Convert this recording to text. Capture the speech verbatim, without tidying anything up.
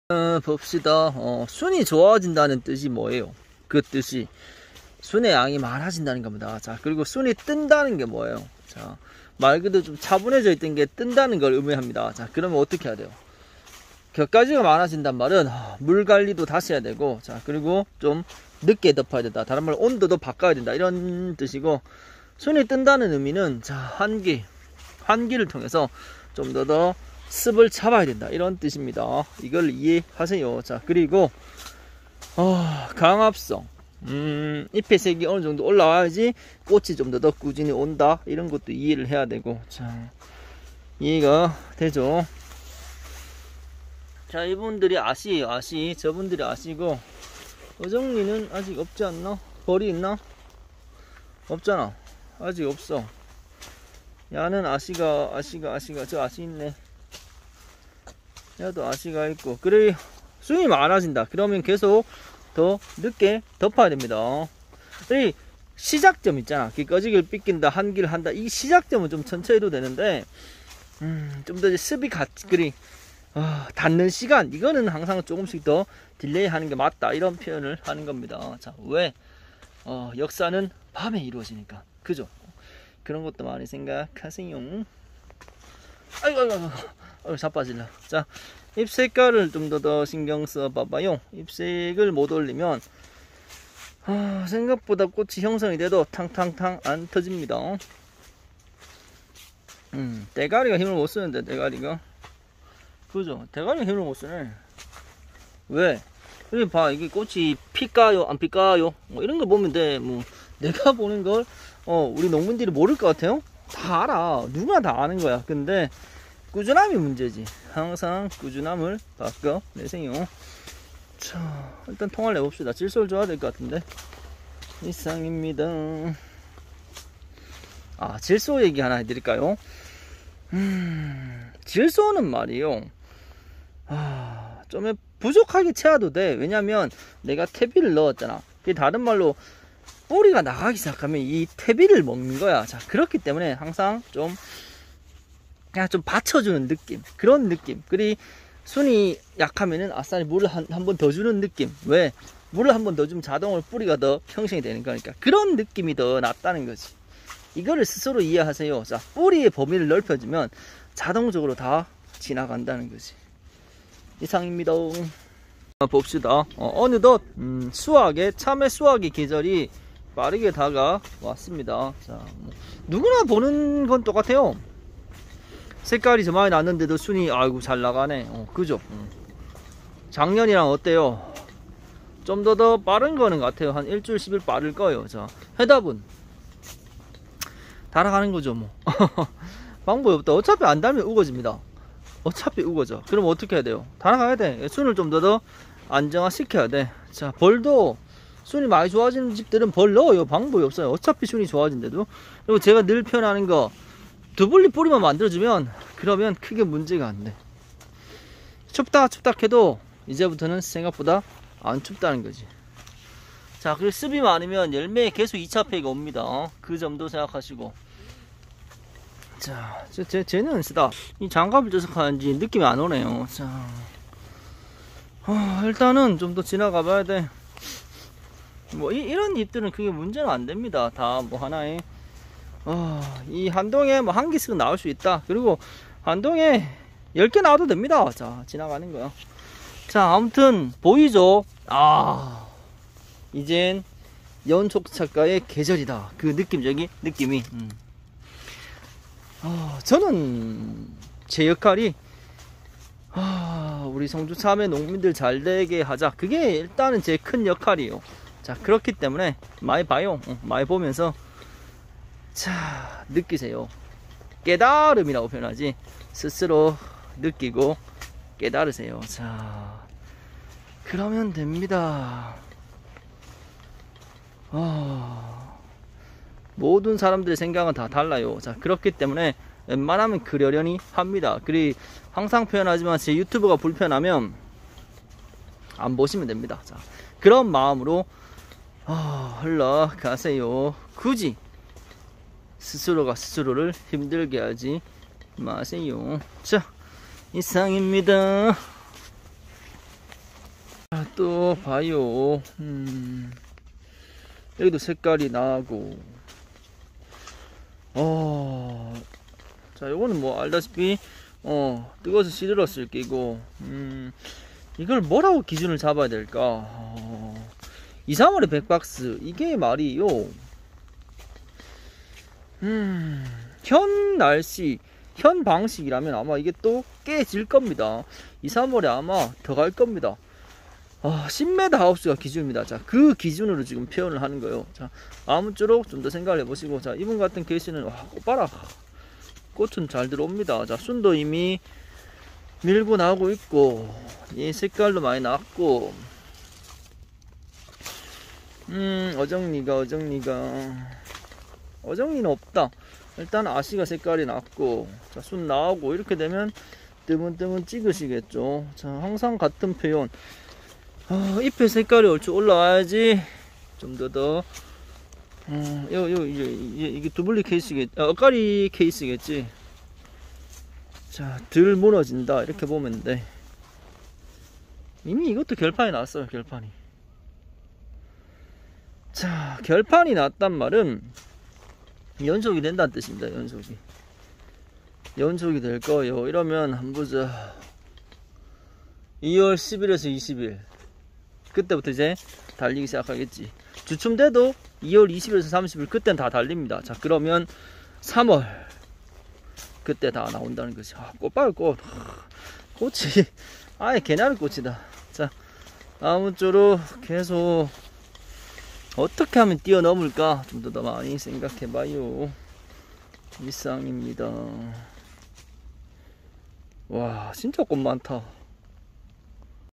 어, 봅시다. 어, 순이 좋아진다는 뜻이 뭐예요? 그 뜻이 순의 양이 많아진다는 겁니다. 자, 그리고 순이 뜬다는 게 뭐예요? 자, 말 그대로 좀 차분해져 있던 게 뜬다는 걸 의미합니다. 자, 그러면 어떻게 해야 돼요? 곁가지가 많아진단 말은 물 관리도 다시 해야 되고, 자, 그리고 좀 늦게 덮어야 된다. 다른 말로 온도도 바꿔야 된다. 이런 뜻이고, 순이 뜬다는 의미는 자, 환기, 환기를 통해서 좀 더 더 습을 잡아야 된다. 이런 뜻입니다. 이걸 이해하세요. 자, 그리고 어, 강압성. 음, 잎의 색이 어느 정도 올라와야지 꽃이 좀 더 더 꾸준히 온다. 이런 것도 이해를 해야 되고. 자, 이해가 되죠? 자, 이분들이 아시에요. 아시. 저분들이 아시고, 어정리는 아직 없지 않나? 벌이 있나? 없잖아. 아직 없어. 야는 아시가, 아시가, 아시가, 저 아시 있네. 야도 아시가 있고. 그래, 순이 많아진다. 그러면 계속 더 늦게 덮어야 됩니다. 이 시작점 있잖아. 꺼지기를 삐낀다, 한기를 한다. 이 시작점은 좀 천천히 해도 되는데, 음, 좀 더 습이 같이, 그리, 어, 닿는 시간, 이거는 항상 조금씩 더 딜레이 하는 게 맞다. 이런 표현을 하는 겁니다. 자, 왜? 어, 역사는 밤에 이루어지니까. 그죠? 그런 것도 많이 생각하세요. 아이고, 아이고, 아이고, 아이고 자빠질라. 자, 잎 색깔을 좀 더 더 신경 써 봐봐요. 잎색을 못 올리면, 아, 생각보다 꽃이 형성이 돼도 탕탕탕 안 터집니다. 음, 대가리가 힘을 못 쓰는데, 대가리가. 그죠? 대가리가 힘을 못 쓰네. 왜? 여기 봐, 이게 꽃이 필까요? 안 필까요? 뭐 이런 거 보면 돼. 뭐, 내가 보는 걸, 어, 우리 농민들이 모를 것 같아요? 다 알아. 누구나 다 아는 거야. 근데, 꾸준함이 문제지. 항상 꾸준함을 바꿔내세요. 자, 일단 통화를 내봅시다. 질소를 줘야 될 것 같은데. 이상입니다. 아, 질소 얘기 하나 해드릴까요? 음, 질소는 말이요. 아, 좀 부족하게 채워도 돼. 왜냐면 내가 퇴비를 넣었잖아. 그게 다른 말로 뿌리가 나가기 시작하면 이 퇴비를 먹는 거야. 자, 그렇기 때문에 항상 좀 그냥 좀 받쳐주는 느낌, 그런 느낌. 그리 순이 약하면은 아싸리 물을 한 한 번 더 주는 느낌. 왜? 물을 한 번 더 주면 자동으로 뿌리가 더 형성이 되는 거니까. 그런 느낌이 더 낫다는 거지. 이거를 스스로 이해하세요. 자, 뿌리의 범위를 넓혀주면 자동적으로 다 지나간다는 거지. 이상입니다. 봅시다. 어, 어느덧 음, 수확의 참외 수확의 계절이 빠르게 다가왔습니다. 자, 뭐, 누구나 보는 건 똑같아요. 색깔이 저 많이 났는데도 순이 아이고 잘 나가네. 어, 그죠? 음. 작년이랑 어때요? 좀 더 더 빠른 거는 같아요. 한 일주일 십일 빠를 거예요. 자, 해답은 달아가는 거죠 뭐. 방법이 없다. 어차피 안 달면 우거집니다. 어차피 우거져. 그럼 어떻게 해야 돼요? 달아가야 돼. 순을 좀 더 더 안정화 시켜야 돼. 자, 벌도 순이 많이 좋아지는 집들은 벌 넣어요. 방법이 없어요. 어차피 순이 좋아진대도. 그리고 제가 늘 표현하는 거, 두블리 뿌리만 만들어주면 그러면 크게 문제가 안 돼. 춥다 춥다 해도 이제부터는 생각보다 안 춥다는 거지. 자, 그리고 습이 많으면 열매에 계속 이 차 폐가 옵니다. 그 점도 생각하시고. 자, 제, 쟤는 쓰다. 이 장갑을 쪄서 가는지 느낌이 안 오네요. 자, 어, 일단은 좀 더 지나가 봐야 돼. 뭐 이, 이런 잎들은 크게 문제는 안 됩니다. 다 뭐 하나에 어, 이 한 동에 뭐 한 개씩은 나올 수 있다. 그리고 한 동에 열 개 나와도 됩니다. 자, 지나가는 거요. 자, 아무튼 보이죠? 아, 이젠 연촉착과의 계절이다. 그 느낌적인 느낌이. 음. 어, 저는 제 역할이 아, 우리 성주 참외 농민들 잘 되게 하자. 그게 일단은 제 큰 역할이에요. 자, 그렇기 때문에 많이 봐요. 어, 많이 보면서 자, 느끼세요. 깨달음이라고 표현하지. 스스로 느끼고 깨달으세요. 자, 그러면 됩니다. 어, 모든 사람들의 생각은 다 달라요. 자, 그렇기 때문에 웬만하면 그러려니 합니다. 그리고 항상 표현하지만 제 유튜브가 불편하면 안 보시면 됩니다. 자, 그런 마음으로 어, 흘러가세요. 굳이 스스로가 스스로를 힘들게 하지 마세요. 자, 이상입니다. 또 봐요. 음, 여기도 색깔이 나고. 어, 자, 요거는 뭐 알다시피 어 뜨거워서 시들었을 끼고. 음, 이걸 뭐라고 기준을 잡아야 될까? 어, 이, 삼월에 백 박스 이게 말이요. 음, 현 날씨, 현 방식이라면 아마 이게 또 깨질 겁니다. 이, 삼월에 아마 더 갈 겁니다. 아, 십 미터 하우스가 기준입니다. 자, 그 기준으로 지금 표현을 하는 거예요. 자, 아무쪼록 좀 더 생각을 해보시고. 자, 이분 같은 케이스는, 와, 꽃 봐라. 꽃은 잘 들어옵니다. 자, 순도 이미 밀고 나오고 있고, 이 색깔도 많이 났고, 음, 어정리가, 어정리가, 어정리는 없다. 일단 아시가 색깔이 났고, 자, 순 나오고, 이렇게 되면 뜨문뜨문 찍으시겠죠. 자, 항상 같은 표현. 어, 잎의 색깔이 얼추 올라와야지 좀 더 더 어, 요, 요, 이게, 이게 두블리 케이스겠, 아, 엇가리 케이스겠지. 자, 덜 무너진다 이렇게 보면 돼. 이미 이것도 결판이 났어요. 결판이. 자, 결판이 났단 말은 연속이 된다는 뜻입니다. 연속이 연속이 될 거예요. 이러면 한번 보자. 이월 십일에서 이십일, 그때부터 이제 달리기 시작하겠지. 주춤 돼도 이월 이십일에서 삼십일, 그때는 다 달립니다. 자, 그러면 삼월 그때 다 나온다는 거지. 아, 꽃 봐요. 꽃. 꽃이 아예 개나리 꽃이다. 자, 아무쪼록 계속 어떻게 하면 뛰어넘을까 좀 더 많이 생각해 봐요. 이상입니다. 와, 진짜 꽃 많다.